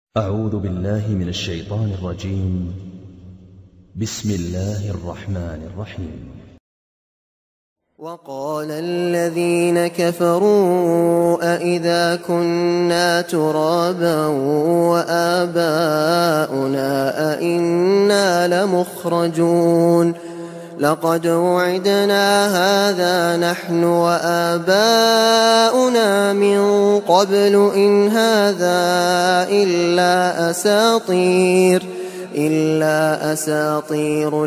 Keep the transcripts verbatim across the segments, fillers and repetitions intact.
أعوذ بالله من الشيطان الرجيم. بسم الله الرحمن الرحيم. وقال الذين كفروا أإذا كنا ترابا وآباؤنا أإنا لمخرجون لقد وعدنا هذا نحن وآباؤنا من قبل إن هذا إلا أساطير إلا أساطير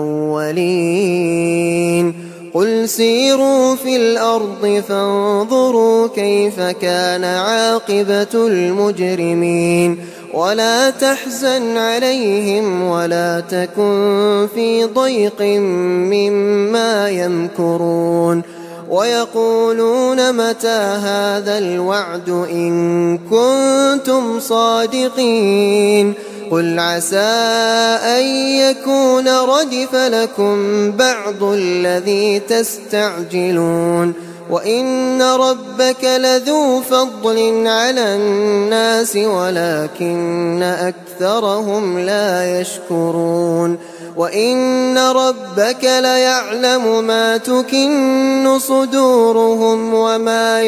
الأولين قل سيروا في الأرض فانظروا كيف كان عاقبة المجرمين ولا تحزن عليهم ولا تكن في ضيق مما يمكرون ويقولون متى هذا الوعد إن كنتم صادقين قل عسى أن يكون ردف لكم بعض الذي تستعجلون وإن ربك لذو فضل على الناس ولكن أكثرهم لا يشكرون وإن ربك ليعلم ما تكن صدورهم وما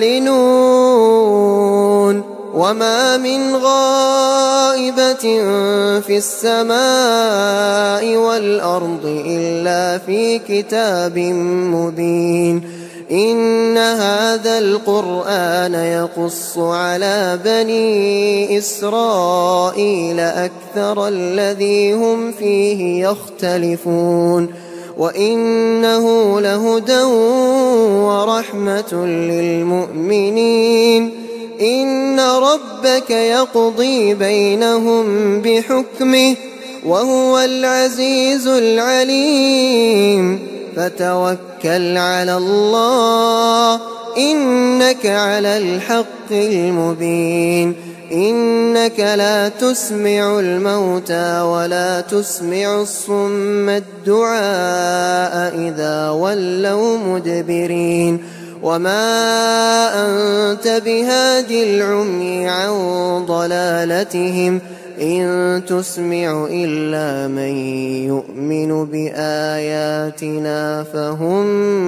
يعلنون وما من غائبة في السماء والأرض إلا في كتاب مبين إن هذا القرآن يقص على بني إسرائيل أكثر الذي هم فيه يختلفون وإنه لهدى ورحمة للمؤمنين إن ربك يقضي بينهم بحكمه وهو العزيز العليم فتوكل على الله إنك على الحق المبين إنك لا تسمع الموتى ولا تسمع الصم الدعاء إذا ولوا مدبرين وما أنت بهاد العمي عن ضلالتهم إن تسمع إلا من يؤمن بآياتنا فهم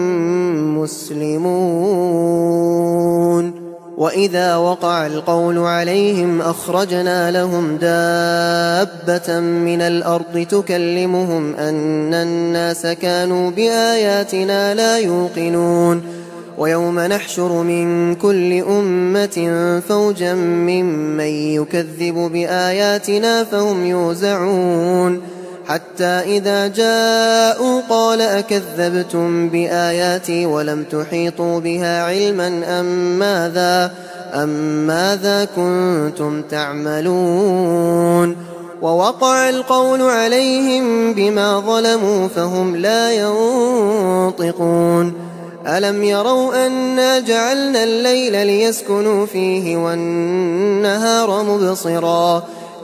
مسلمون وإذا وقع القول عليهم أخرجنا لهم دابة من الأرض تكلمهم أن الناس كانوا بآياتنا لا يوقنون ويوم نحشر من كل أمة فوجا ممن يكذب بآياتنا فهم يوزعون حتى إذا جاءوا قال أكذبتم بآياتي ولم تحيطوا بها علما أم ماذا, أم ماذا كنتم تعملون ووقع القول عليهم بما ظلموا فهم لا ينطقون ألم يروا أنا جعلنا الليل ليسكنوا فيه والنهار مبصرا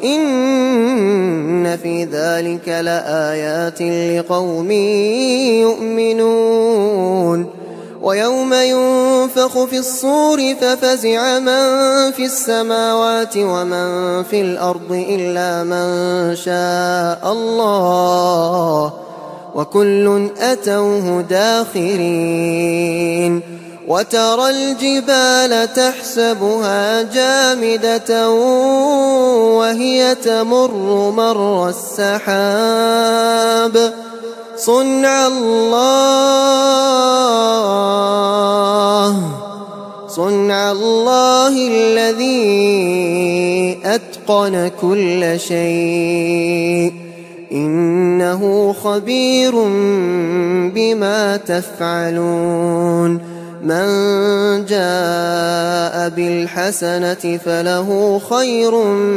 إن في ذلك لآيات لقوم يؤمنون ويوم ينفخ في الصور ففزع من في السماوات ومن في الأرض إلا من شاء الله وكل أتوه داخرين وترى الجبال تحسبها جامدة وهي تمر مر السحاب صنع الله صنع الله الذي أتقن كل شيء إنه خبير بما تفعلون من جاء بالحسنة فله خير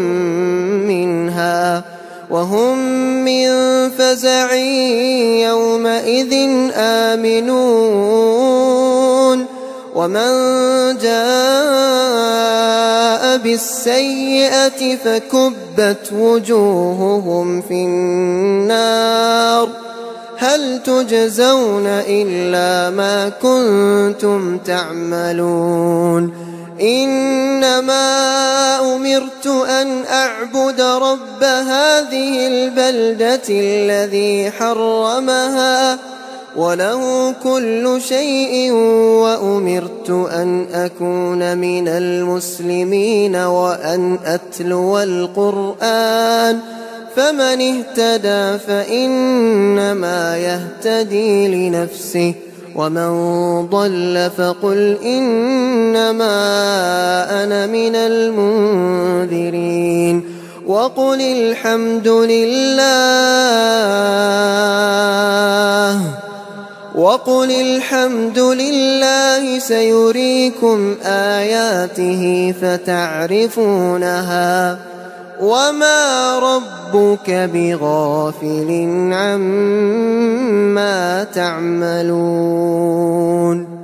منها وهم من فزع يومئذ آمنون ومن جاء بالسيئة فكبت وجوههم في النار هل تجزون إلا ما كنتم تعملون إنما أمرت أن أعبد رب هذه البلدة الذي حرمها وله كل شيء وأمرت أن أكون من المسلمين وأن أتلو القرآن فمن اهتدى فإنما يهتدي لنفسه ومن ضل فقل إنما أنا من المنذرين وقل الحمد لله وقل الحمد لله سيريكم آياته فتعرفونها وما ربك بغافل عما تعملون